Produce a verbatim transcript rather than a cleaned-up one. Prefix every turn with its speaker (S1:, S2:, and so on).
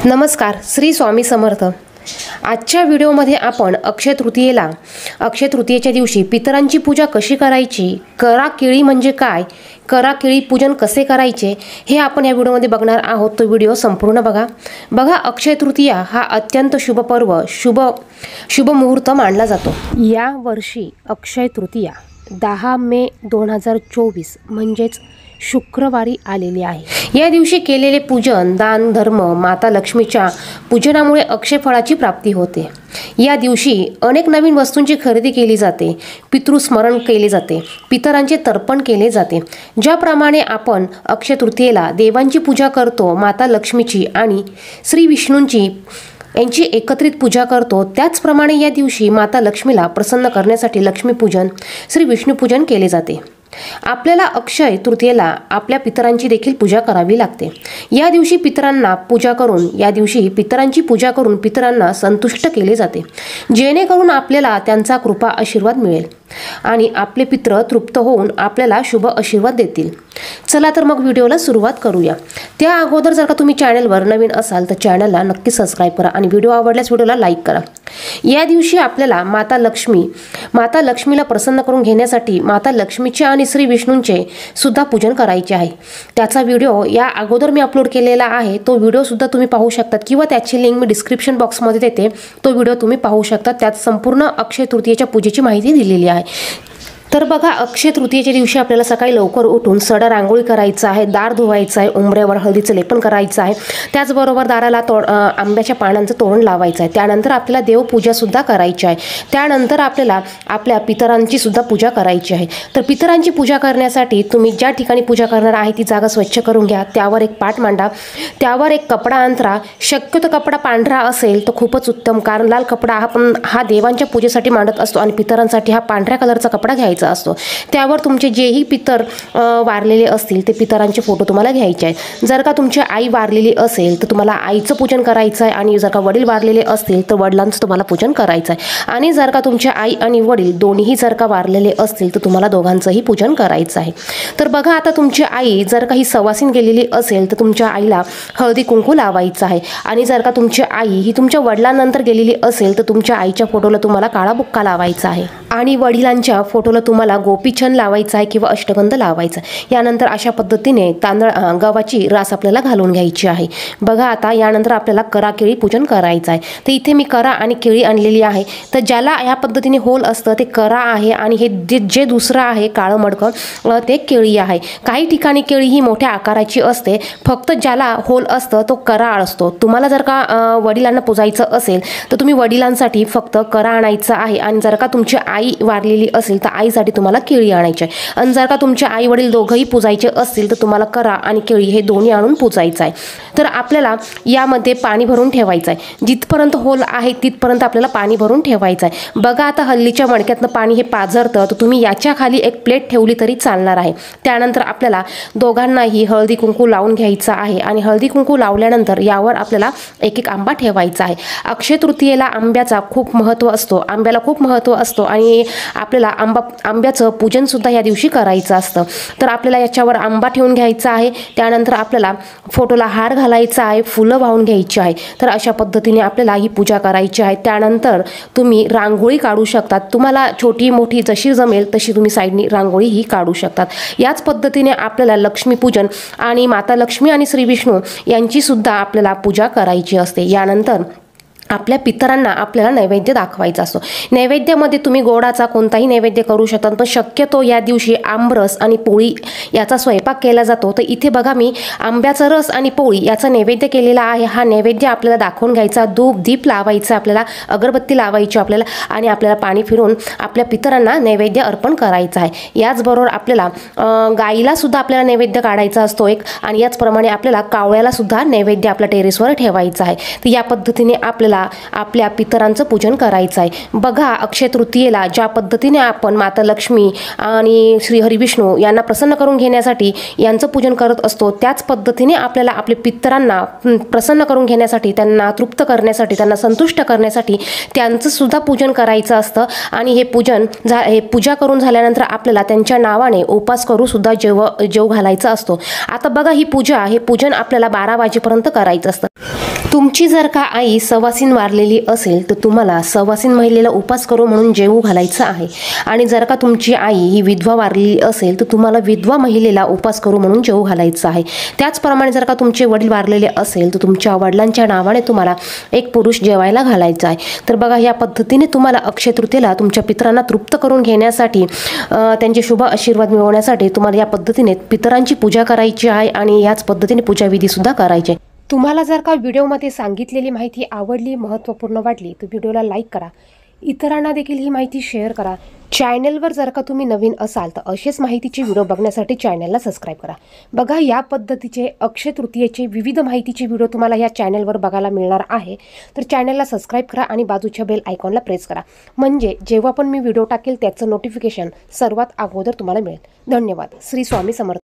S1: नमस्कार, श्री स्वामी समर्थ। आजच्या व्हिडिओमध्ये आपण अक्षय तृतीयेला अक्षय तृतीयेच्या दिवशी पितरांची पूजा कशी करायची, करा केळी म्हणजे काय, करा केळी पूजन कसे करायचे हे आपण या व्हिडिओमध्ये बघणार आहोत। तो व्हिडिओ संपूर्ण बघा। बघा, अक्षय तृतीया हा अत्यंत शुभ पर्व, शुभ शुभ मुहूर्त मानला जातो। या वर्षी अक्षय तृतीया दहा मे दोन हजार चोवीस म्हणजेच शुक्रवारी आलेली आहे। या दिवशी केलेले पूजन, दान, धर्म, माता लक्ष्मीच्या पूजनामुळे अक्षय फळाची प्राप्ती होते। या दिवशी अनेक नवीन वस्तूंची खरेदी केली जाते, पितृस्मरण केले जाते, पितरांचे तर्पण केले जाते। ज्याप्रमाणे आपण अक्षय तृतीयेला देवांची पूजा करतो, माता लक्ष्मीची आणि श्री विष्णूंची यांची एकत्रित पूजा करतो, त्याचप्रमाणे या दिवशी माता लक्ष्मीला प्रसन्न करण्यासाठी लक्ष्मीपूजन, श्री विष्णूपूजन केले जाते। आपल्याला अक्षय तृतीयेला आपल्या पितरांची देखील पूजा करावी लागते। या दिवशी पितरांना पूजा करून या दिवशी पितरांची पूजा करून पितरांना संतुष्ट केले जाते, जेणेकरून आपल्याला त्यांचा कृपा आशीर्वाद मिळेल आणि आपले पित्र तृप्त होऊन आपल्याला शुभ आशीर्वाद देतील। चला तर मग व्हिडिओला सुरुवात करूया। त्या अगोदर जर का तुम्ही चॅनलवर नवीन असाल तर चॅनलला नक्की सबस्क्राईब करा आणि व्हिडिओ आवडल्यास व्हिडिओला लाईक करा। या दिवशी आपल्याला माता लक्ष्मी माता लक्ष्मीला प्रसन्न करून घेण्यासाठी माता लक्ष्मीचे आणि श्री विष्णूंचे सुद्धा पूजन करायचे आहे। त्याचा व्हिडिओ या अगोदर मी अपलोड केलेला आहे, तो व्हिडिओ सुद्धा तुम्ही पाहू शकता किंवा त्याची लिंक मी डिस्क्रिप्शन बॉक्समध्ये देते, तो व्हिडिओ तुम्ही पाहू शकता। त्यात संपूर्ण अक्षय तृतीयेच्या पूजेची माहिती दिलेली आहे। तर बघा, अक्षय तृतीयेच्या दिवशी आपल्याला सकाळी लवकर उठून सडा रांगोळी करायचं आहे, दार धुवायचं आहे, उंबऱ्यावर हळदीचं लेपन करायचं आहे, त्याचबरोबर दाराला तोड आंब्याच्या पानांचं तोरण लावायचं आहे। त्यानंतर आपल्याला देवपूजासुद्धा करायची आहे। त्यानंतर आपल्याला आपल्या पितरांची सुद्धा पूजा करायची आहे। तर पितरांची पूजा करण्यासाठी तुम्ही ज्या ठिकाणी पूजा करणार आहे ती जागा स्वच्छ करून घ्या, त्यावर एक पाट मांडा, त्यावर एक कपडा अंतरा। शक्यतो कपडा पांढरा असेल तर खूपच उत्तम, कारण लाल कपडा हा पण हा देवांच्या पूजेसाठी मांडत असतो आणि पितरांसाठी हा पांढऱ्या कलरचा कपडा घ्यायचा असतो। त्यावर तुमचे जेही पितर वारलेले असतील ते पितरांचे फोटो तुम्हाला घ्यायचे आहे। जर का तुमची आई वारलेली असेल तर तुम्हाला आईचं पूजन करायचं आहे आणि जर का वडील वारलेले असतील तर वडिलांचं तुम्हाला पूजन करायचं आहे। आणि जर का तुमचे आई आणि वडील दोन्ही जर का वारलेले असतील तर तुम्हाला दोघांचंही पूजन करायचं आहे। तर बघा, आता तुमची आई जर काही सवासीन गेलेली असेल तर तुमच्या आईला हळदी कुंकू लावायचं आहे आणि जर का तुमची आई ही तुमच्या वडिलांनंतर गेलेली असेल तर तुमच्या आईच्या फोटोला तुम्हाला काळा बुक्का लावायचा आहे आणि वडिलांच्या फोटोला तुम्हाला गोपीचंद लावायचा आहे किंवा अष्टगंध लावायचा आहे। यानंतर अशा पद्धतीने तांदळ गव्हाची रास आपल्याला घालून घ्यायची आहे। बघा, आता यानंतर आपल्याला करा केळी पूजन करायचं आहे। तर इथे मी करा आणि केळी आणलेली आहे। तर ज्याला या पद्धतीने होल असतं ते करा आहे आणि हे जे जे दुसरं आहे काळं मडकं ते केळी आहे। काही ठिकाणी केळी ही मोठ्या आकाराची असते, फक्त ज्याला होल असतं तो कराळ असतो। तुम्हाला जर का वडिलांना पूजायचं असेल तर तुम्ही वडिलांसाठी फक्त करा आणायचा आहे आणि जर का तुमची आई वारलेली असेल तर आईसाठी तुम्हाला केळी आणायची आहे। आणि जर का तुमचे आई वडील दोघंही पूजायचे असतील तर तुम्हाला करा आणि केळी हे दोन्ही आणून पूजायचं आहे। तर आपल्याला यामध्ये पाणी भरून ठेवायचं आहे, जिथपर्यंत होल आहे तिथपर्यंत आपल्याला पाणी भरून ठेवायचं आहे। बघा, आता हल्लीच्या मडक्यातनं पाणी हे पाझरतं, तर तुम्ही याच्या खाली एक प्लेट ठेवली तरी चालणार आहे। त्यानंतर आपल्याला दोघांनाही हळदी कुंकू लावून घ्यायचं आहे आणि हळदी कुंकू लावल्यानंतर यावर आपल्याला एक एक आंबा ठेवायचा आहे। अक्षय तृतीयेला आंब्याचा खूप महत्त्व असतो, आंब्याला खूप महत्त्व असतो आणि आपल्याला आंबा आंब्याचं पूजन सुद्धा या दिवशी करायचं असतं। तर आपल्याला याच्यावर आंबा ठेवून घ्यायचा आहे। त्यानंतर आपल्याला फोटोला हार घालायचा आहे, फुलं वाहून घ्यायची आहे। तर अशा पद्धतीने आपल्याला ही पूजा करायची आहे। त्यानंतर तुम्ही रांगोळी काढू शकतात, तुम्हाला छोटी मोठी जशी जमेल तशी तुम्ही साईडनी रांगोळी ही काढू शकतात। याच पद्धतीने आपल्याला लक्ष्मीपूजन आणि माता लक्ष्मी आणि श्री विष्णू यांची सुद्धा आपल्याला पूजा करायची असते। यानंतर आपल्या पितरांना आपल्याला नैवेद्य दाखवायचा असतो। नैवेद्यामध्ये तुम्ही गोडाचा कोणताही नैवेद्य करू शकता, पण शक्यतो या दिवशी आमरस आणि पोळी याचा स्वयंपाक केला जातो। तर इथे बघा, मी आंब्याचा रस आणि पोळी याचा नैवेद्य केलेला आहे। हा नैवेद्य आपल्याला दाखवून घ्यायचा, धूप दीप लावायचा, आपल्याला अगरबत्ती लावायची आपल्याला आणि आपल्याला पाणी फिरून आपल्या पितरांना नैवेद्य अर्पण करायचं आहे। याचबरोबर आपल्याला गाईला सुद्धा आपल्याला नैवेद्य काढायचा असतो एक, आणि याचप्रमाणे आपल्याला कावळ्याला सुद्धा नैवेद्य आपल्या टेरेसवर ठेवायचा आहे। तर या पद्धतीने आपल्याला आपल्याला आपल्या पितरांचं पूजन करायचं आहे। बघा, अक्षय तृतीयेला ज्या पद्धतीने आपण माता लक्ष्मी आणि श्री हरिविष्णू यांना प्रसन्न करून घेण्यासाठी यांचं पूजन करत असतो, त्याच पद्धतीने आपल्याला आपले पितरांना प्रसन्न करून घेण्यासाठी, त्यांना तृप्त करण्यासाठी, त्यांना संतुष्ट करण्यासाठी त्यांचं सुद्धा पूजन करायचं असतं। आणि हे पूजन झा हे पूजा करून झाल्यानंतर आपल्याला त्यांच्या नावाने उपास करू सुद्धा जेव जेव घालायचा असतो। आता बघा, ही पूजा हे पूजन आपल्याला बारा वाजेपर्यंत करायचं असतं। तुमची जर का आई सवासीन वारलेली असेल तर तुम्हाला सवासीन महिलेला उपास करू म्हणून जेवू घालायचं आहे। आणि जर का तुमची आई ही विधवा वारलेली असेल तर तुम्हाला विधवा महिलेला उपास करू म्हणून जेवू घालायचं आहे। त्याचप्रमाणे जर का तुमचे वडील वारलेले असेल तर तुमच्या वडिलांच्या नावाने तुम्हाला एक पुरुष जेवायला घालायचा आहे। तर बघा, या पद्धतीने तुम्हाला अक्षय तृतीयेला तुमच्या पितरांना तृप्त करून घेण्यासाठी, त्यांचे शुभ आशीर्वाद मिळवण्यासाठी तुम्हाला या पद्धतीने पितरांची पूजा करायची आहे आणि याच पद्धतीने पूजाविधीसुद्धा करायचे। तुम्हाला जर का व्हिडिओमध्ये सांगितलेली माहिती आवडली, महत्त्वपूर्ण वाटली तर व्हिडिओला लाईक करा, इतरांना देखील ही माहिती शेअर करा। चॅनलवर जर का तुम्ही नवीन असाल तर असेच माहितीचे व्हिडिओ बघण्यासाठी चॅनलला सबस्क्राईब करा। बघा, या पद्धतीचे अक्षय तृतीयेचे विविध माहितीचे व्हिडिओ तुम्हाला या चॅनलवर बघायला मिळणार आहे। तर चॅनलला सबस्क्राईब करा आणि बाजूच्या बेल आयकॉनला प्रेस करा, म्हणजे जेव्हा पण मी व्हिडिओ टाकेल त्याचं नोटिफिकेशन सर्वात अगोदर तुम्हाला मिळेल। धन्यवाद। श्री स्वामी समर्थ।